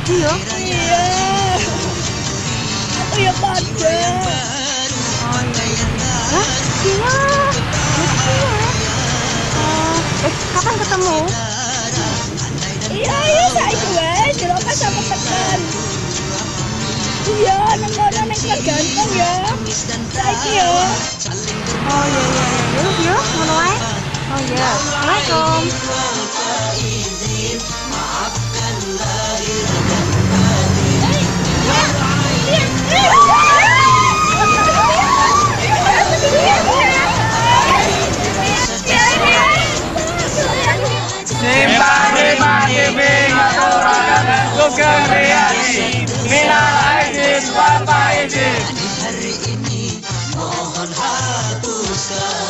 Iya. Iya. Aku ya pada. Oh iya. Hah? Iya. Iya. Oh, kapan ketemu? Iya, iya saiki wae delok pas aku tekan. Iya, nang kono ning ganteng ya. Saiki ya. Oh iya iya iya. Yuk yuk, ngono wae. Oh iya. Assalamualaikum. Simpan mati ngaturakan Sugeng Riyadi minal aidin wal faizin. Hari ini mohon hapuskan